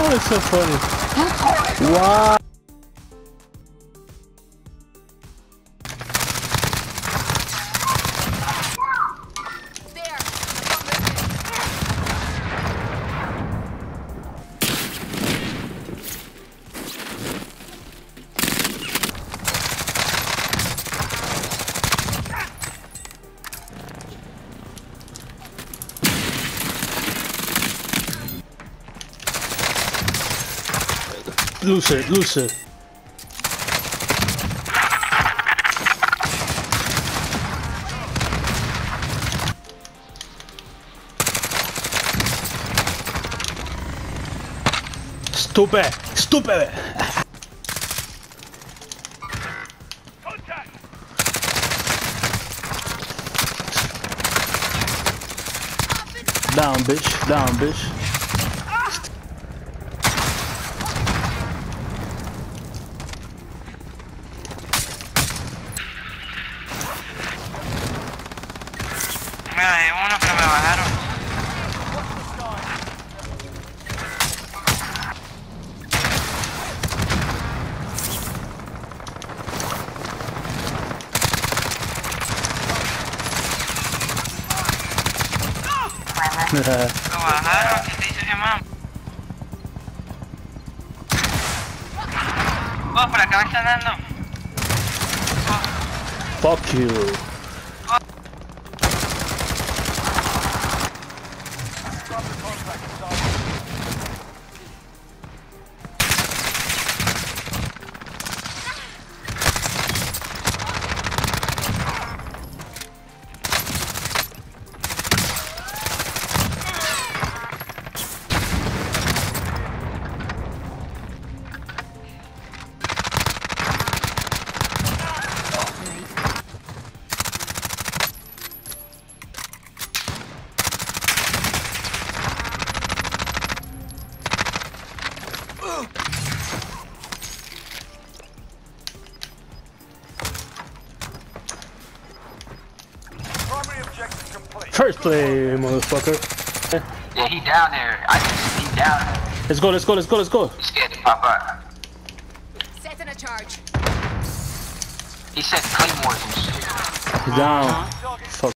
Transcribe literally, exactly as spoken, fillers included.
It's so funny. Wow. Lose it, lose it. Stupid, stupid. Down, bitch, down, bitch. Mira, hay uno que me bajaron. Lo bajaron, ¿qué te hizo ese man? Oh, por acá me están dando. Oh. Fuck you. First play, motherfucker. Yeah, he down there. I just he down there. Let's go, let's go, let's go, let's go. He's scared to pop up. Setting a charge. He said claymores and shit. He's down. Fuck.